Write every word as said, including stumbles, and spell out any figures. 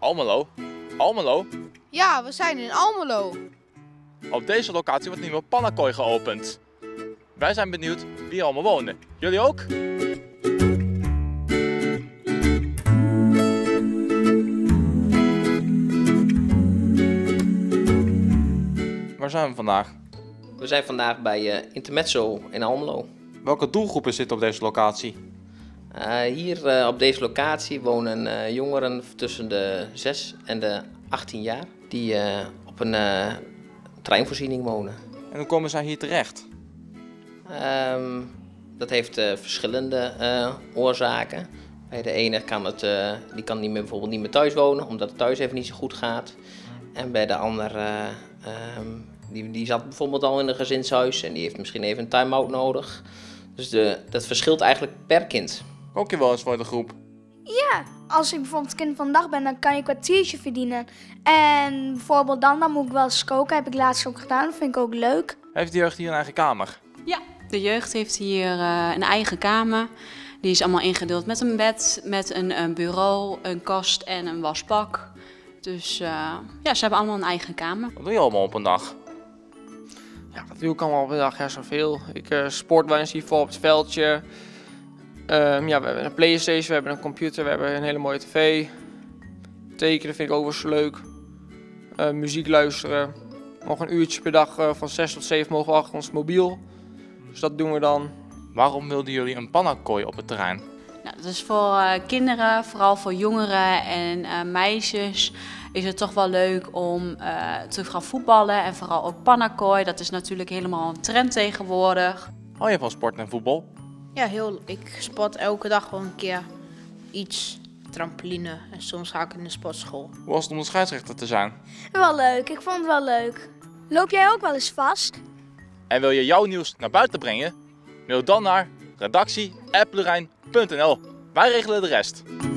Almelo? Almelo? Ja, we zijn in Almelo. Op deze locatie wordt een nieuwe pannakooi geopend. Wij zijn benieuwd wie er allemaal wonen. Jullie ook? Waar zijn we vandaag? We zijn vandaag bij uh, Intermezzo in Almelo. Welke doelgroepen zitten op deze locatie? Uh, hier uh, op deze locatie wonen uh, jongeren tussen de zes en de achttien jaar die uh, op een uh, treinvoorziening wonen. En hoe komen zij hier terecht? Um, dat heeft uh, verschillende uh, oorzaken. Bij de ene kan het, uh, die kan niet meer, bijvoorbeeld niet meer thuis wonen, omdat het thuis even niet zo goed gaat. En bij de andere, uh, um, die, die zat bijvoorbeeld al in een gezinshuis en die heeft misschien even een time-out nodig. Dus de, dat verschilt eigenlijk per kind. Kook je wel eens voor de groep? Ja, als ik bijvoorbeeld kind van de dag ben, dan kan je een kwartiertje verdienen. En bijvoorbeeld dan, dan moet ik wel eens koken. Heb ik laatst ook gedaan, dat vind ik ook leuk. Heeft de jeugd hier een eigen kamer? Ja, de jeugd heeft hier uh, een eigen kamer. Die is allemaal ingedeeld met een bed, met een, een bureau, een kast en een wasbak. Dus uh, ja, ze hebben allemaal een eigen kamer. Wat doe je allemaal op een dag? Ja, wat doe ik allemaal op een dag? Ja, zoveel. Ik uh, sport wel eens hier voor op het veldje. Um, ja, we hebben een PlayStation, we hebben een computer, we hebben een hele mooie tv. Tekenen vind ik ook wel eens leuk. Uh, muziek luisteren. Nog een uurtje per dag uh, van zes tot zeven mogen we achter ons mobiel. Dus dat doen we dan. Waarom wilden jullie een pannakooi op het terrein? Nou, dat is voor uh, kinderen, vooral voor jongeren en uh, meisjes, is het toch wel leuk om uh, te gaan voetballen. En vooral ook pannakooi, dat is natuurlijk helemaal een trend tegenwoordig. Hou je van sport en voetbal? Ja, heel. Ik sport elke dag wel een keer iets. Trampoline en soms ga ik in de sportschool. Hoe was het om de scheidsrechter te zijn? Wel leuk, ik vond het wel leuk. Loop jij ook wel eens vast? En wil je jouw nieuws naar buiten brengen? Mail dan naar redactie apenlurijn punt n l. Wij regelen de rest.